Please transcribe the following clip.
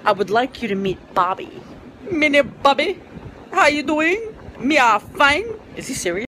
I would like you to meet Bobby. Mini Bobby, how you doing? Me are fine. Is he serious?